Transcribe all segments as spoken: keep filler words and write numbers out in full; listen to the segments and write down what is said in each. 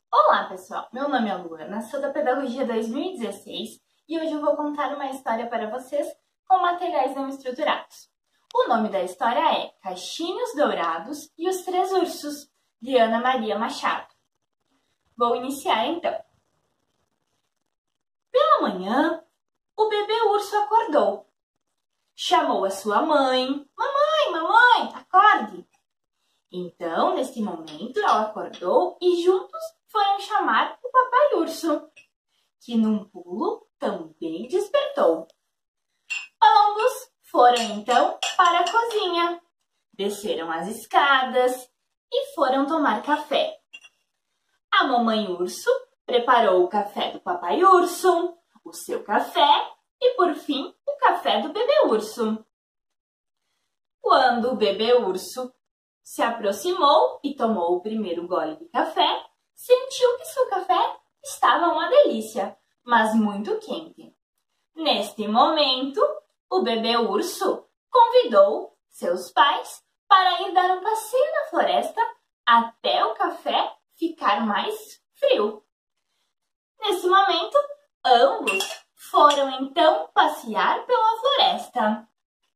Olá, pessoal! Meu nome é Luana, sou da Pedagogia dois mil e dezesseis e hoje eu vou contar uma história para vocês com materiais não estruturados. O nome da história é Caixinhos Dourados e os Três Ursos, de Ana Maria Machado. Vou iniciar então. Pela manhã, o bebê urso acordou. Chamou a sua mãe. Mamãe, mamãe, acorde! Então, neste momento, ela acordou e juntos foram chamar o papai urso, que num pulo também despertou. Ambos foram então para a cozinha, desceram as escadas e foram tomar café. A mamãe urso preparou o café do papai urso, o seu café e, por fim, o café do bebê urso. Quando o bebê urso se aproximou e tomou o primeiro gole de café, sentiu que seu café estava uma delícia, mas muito quente. Neste momento, o bebê urso convidou seus pais para ir dar um passeio na floresta até o café ficar mais frio. Nesse momento, ambos foram então passear pela floresta.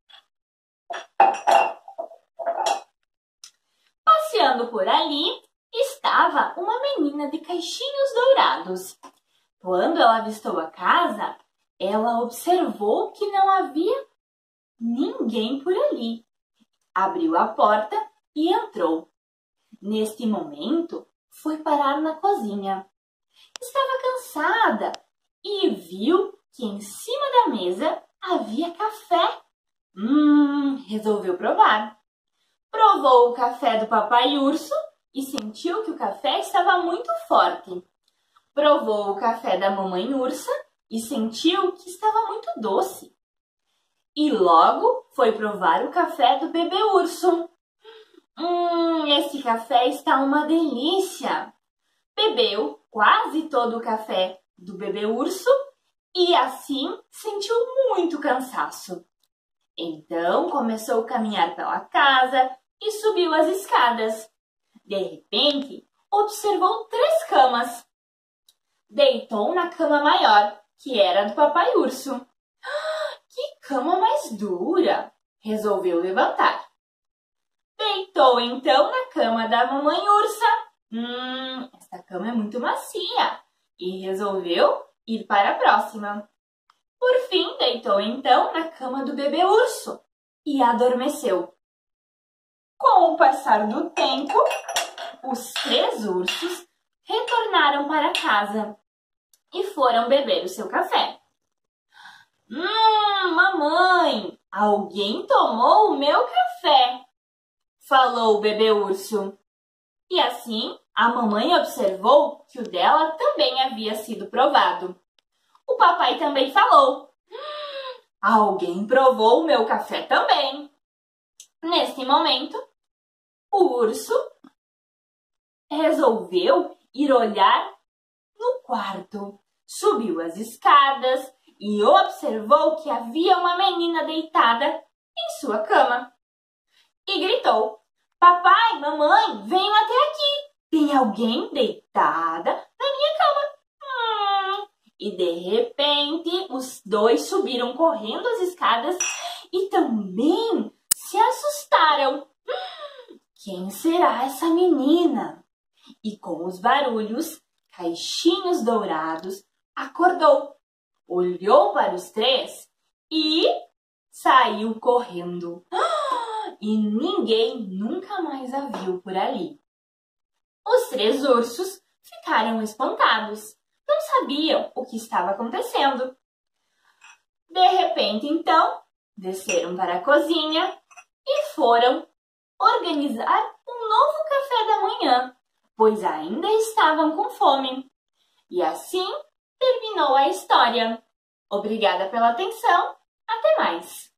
Passeando por ali, estava uma menina de caixinhos dourados. Quando ela avistou a casa, ela observou que não havia ninguém por ali. Abriu a porta e entrou. Neste momento, foi parar na cozinha. Estava cansada e viu que em cima da mesa havia café. Hum, resolveu provar. Provou o café do papai urso e sentiu que o café estava muito forte. Provou o café da mamãe ursa e sentiu que estava muito doce. E logo foi provar o café do bebê urso. Hum, esse café está uma delícia! Bebeu quase todo o café do bebê urso e assim sentiu muito cansaço. Então começou a caminhar pela casa e subiu as escadas. De repente, observou três camas. Deitou na cama maior, que era do papai urso. Ah, que cama mais dura! Resolveu levantar. Deitou então na cama da mamãe ursa. Hum, essa cama é muito macia. E resolveu ir para a próxima. Por fim, deitou então na cama do bebê urso e adormeceu. Com o passar do tempo, os três ursos retornaram para casa e foram beber o seu café. Hum, mamãe, alguém tomou o meu café, falou o bebê urso. E assim, a mamãe observou que o dela também havia sido provado. O papai também falou. Hum, alguém provou o meu café também. Neste momento, o urso resolveu ir olhar no quarto. Subiu as escadas e observou que havia uma menina deitada em sua cama. E gritou: papai, mamãe, venham até aqui. Tem alguém deitada na minha cama. Hum. E de repente, os dois subiram correndo as escadas e também se assustaram. Hum, quem será essa menina? E com os barulhos, Caixinhos Dourados acordou, olhou para os três e saiu correndo. Ah, e ninguém nunca mais a viu por ali. Os três ursos ficaram espantados. Não sabiam o que estava acontecendo. De repente, então, desceram para a cozinha e foram organizar um novo café da manhã, pois ainda estavam com fome. E assim terminou a história. Obrigada pela atenção. Até mais!